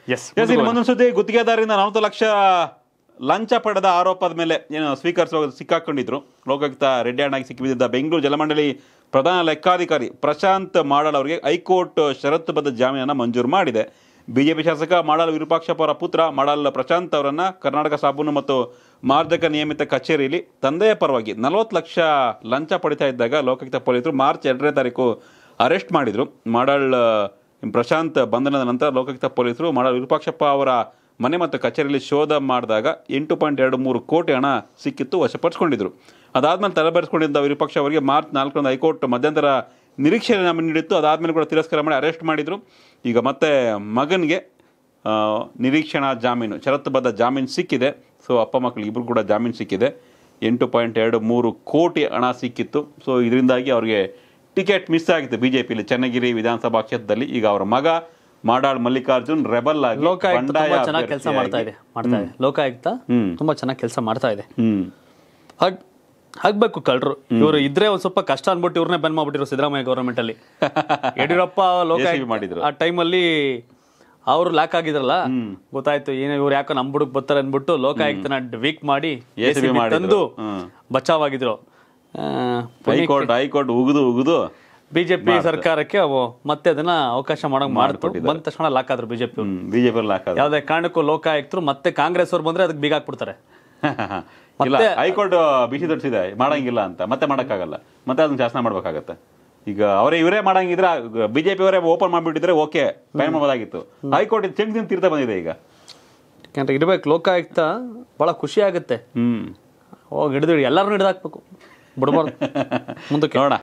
ಮುಂದೊಂದು ಸುದ್ದಿ, ಗುತ್ತಿಗೆದಾರರಿಂದ 40 ಲಕ್ಷ ಲಂಚ ಪಡೆದ ಆರೋಪದ ಮೇಲೆ ಏನು ಸಿಕ್ಕಾಕೊಂಡಿದ್ರು ಲೋಕಾಯುಕ್ತ ರೆಡ್ಡಿ ಹಣ್ಣಾಗಿ ಸಿಕ್ಕಿಬಿದ್ದ ಬೆಂಗಳೂರು ಜಲಮಂಡಳಿ ಪ್ರಧಾನ ಲೆಕ್ಕಾಧಿಕಾರಿ ಪ್ರಶಾಂತ್ ಮಾಡಾಳ್ ಅವರಿಗೆ ಹೈಕೋರ್ಟ್ ಷರತ್ತುಬದ್ಧ ಜಾಮೀನನ್ನು ಮಂಜೂರು ಮಾಡಿದೆ. ಬಿಜೆಪಿ ಶಾಸಕ ಮಾಡಾಳ್ ವಿರೂಪಾಕ್ಷಪ್ಪ ಅವರ ಪುತ್ರ ಮಾಡಾಳ್ ಪ್ರಶಾಂತ್ ಅವರನ್ನು ಕರ್ನಾಟಕ ಸಾಬೂನು ಮತ್ತು ಮಾರ್ಜಕ ನಿಯಮಿತ ಕಚೇರಿಯಲ್ಲಿ ತಂದೆಯ ಪರವಾಗಿ 40 ಲಕ್ಷ ಲಂಚ ಪಡಿತಾ ಇದ್ದಾಗ ಲೋಕಾಯುಕ್ತ ಪೊಲೀಸರು ಮಾರ್ಚ್ 2ನೇ ತಾರೀಕು ಅರೆಸ್ಟ್ ಮಾಡಿದರು. ಮಾಡಾಳ್ ಪ್ರಶಾಂತ್ ಬಂಧನದ ನಂತರ ಲೋಕಾಯುಕ್ತ ಪೊಲೀಸರು ಮಾಡಾಳ್ ವಿರೂಪಾಕ್ಷಪ್ಪ ಅವರ ಮನೆ ಮತ್ತು ಕಚೇರಿಯಲ್ಲಿ ಶೋಧ ಮಾಡಿದಾಗ 8.23 ಕೋಟಿ ಹಣ ಸಿಕ್ಕಿತ್ತು, ವಶಪಡಿಸಿಕೊಂಡಿದ್ರು. ಅದಾದ್ಮೇಲೆ ತಲೆಬರೆಸಿಕೊಂಡಿದ್ದ ವಿರೂಪಾಕ್ಷ ಅವರಿಗೆ ಮಾರ್ಚ್ 4ರಂದು ಹೈಕೋರ್ಟ್ ಮಧ್ಯಂತರ ನಿರೀಕ್ಷೆ ನೀಡಿತ್ತು. ಅದಾದ್ಮೇಲೆ ಕೂಡ ತಿರಸ್ಕಾರ ಮಾಡಿ ಅರೆಸ್ಟ್ ಮಾಡಿದ್ರು. ಈಗ ಮತ್ತೆ ಮಗನಿಗೆ ನಿರೀಕ್ಷಣಾ ಜಾಮೀನು, ಷರತ್ತುಬದ್ಧ ಜಾಮೀನು ಸಿಕ್ಕಿದೆ. ಸೊ ಅಪ್ಪ ಮಕ್ಕಳು ಇಬ್ಬರು ಕೂಡ ಜಾಮೀನು ಸಿಕ್ಕಿದೆ. 8.23 ಕೋಟಿ ಹಣ ಸಿಕ್ಕಿತ್ತು. ಸೊ ಇದರಿಂದಾಗಿ ಅವ್ರಿಗೆ ಟಿಕೆಟ್ ಮಿಸ್ ಆಗಿತ್ತು ಬಿಜೆಪಿಯಲ್ಲಿ ಚನ್ನಗಿರಿ ವಿಧಾನಸಭಾ ಕ್ಷೇತ್ರದಲ್ಲಿ. ಈಗ ಅವರ ಮಗ ಮಾಡಾಳ್ ಮಲ್ಲಿಕಾರ್ಜುನ್ ರೆಬಲ್ ಆಗಿ ಚೆನ್ನಾಗಿ ಕೆಲಸ ಮಾಡ್ತಾ ಇದೆ. ಲೋಕಾಯುಕ್ತ ತುಂಬಾ ಚೆನ್ನಾಗಿ ಕೆಲಸ ಮಾಡ್ತಾ ಇದೆ. ಆಗ್ಬೇಕು ಕಳ್ರು ಇವರು ಇದ್ರೆ ಒಂದ್ ಸ್ವಲ್ಪ ಕಷ್ಟ ಅನ್ಬಿಟ್ಟು ಇವ್ರನ್ನೇ ಬಂದ್ ಮಾಡ್ಬಿಟ್ಟಿರು ಸಿದ್ದರಾಮಯ್ಯ ಗವರ್ಮೆಂಟ್ ಅಲ್ಲಿ. ಯಡಿಯೂರಪ್ಪ ಲೋಕಾಯುಕ್ತ ಮಾಡಿದ್ರು ಆ ಟೈಮಲ್ಲಿ ಅವ್ರು ಲಾಕ್ ಆಗಿದ್ರಲ್ಲ, ಗೊತ್ತಾಯ್ತು ಏನೋ ಇವ್ರು ಯಾಕೋ ನಮ್ ಬುಡಕ್ ಬರ್ತಾರೆ ಅನ್ಬಿಟ್ಟು ಲೋಕಾಯುಕ್ತನ ವೀಕ್ ಮಾಡಿ ತಂದು ಬಚಾವಾಗಿದ್ರು. ಹೈಕೋರ್ಟ್ ಉಗಿದು ಬಿಜೆಪಿ ಸರ್ಕಾರಕ್ಕೆ ಅವು ಮತ್ತೆ ಅದನ್ನ ಅವಕಾಶ ಮಾಡಕ್ ಮಾಡ್ತು. ಬಂದ ತಕ್ಷಣ ಲಾಕ್ ಆದ್ರು ಬಿಜೆಪಿ. ಯಾವ್ದೇ ಕಾರಣಕ್ಕೂ ಲೋಕಾಯುಕ್ತರು ಮತ್ತೆ ಕಾಂಗ್ರೆಸ್ ಅವ್ರು ಬಂದ್ರೆ ಅದಕ್ಕೆ ಬೀಗ ಹಾಕ್ಬಿಡ್ತಾರೆ. ಹೈಕೋರ್ಟ್ ಬಿಸಿ ತೋರಿಸಿದೆ ಮಾಡಂಗಿಲ್ಲ ಅಂತ, ಮತ್ತೆ ಮಾಡಕ್ಕಾಗಲ್ಲ, ಮತ್ತೆ ಅದನ್ನ ಶಾಸನ ಮಾಡ್ಬೇಕಾಗತ್ತೆ. ಈಗ ಇವರೇ ಮಾಡಂಗಿದ್ರೆ ಬಿಜೆಪಿ ಅವರೇ ಓಪನ್ ಮಾಡ್ಬಿಟ್ಟಿದ್ರೆ ಓಕೆ, ಫೈನ್ ಮಾಡ್ಬೋದಾಗಿತ್ತು. ಹೈಕೋರ್ಟ್ ಚೆಂಗ್ ದಿನ ತೀರ್ಥ ಬಂದಿದೆ. ಈಗ ಯಾಕಂದ್ರೆ ಇರ್ಬೇಕು ಲೋಕಾಯುಕ್ತ, ಬಹಳ ಖುಷಿ ಆಗುತ್ತೆ. ಹೋಗಿ ಹಿಡಿದು ಎಲ್ಲಾರನ್ನೂ ಹಿಡಿದಾಕ್ಬೇಕು, ಬಿಡ್ಬಾರ್ದು. ಮುಂದಕ್ಕೆ ನೋಡೋಣ.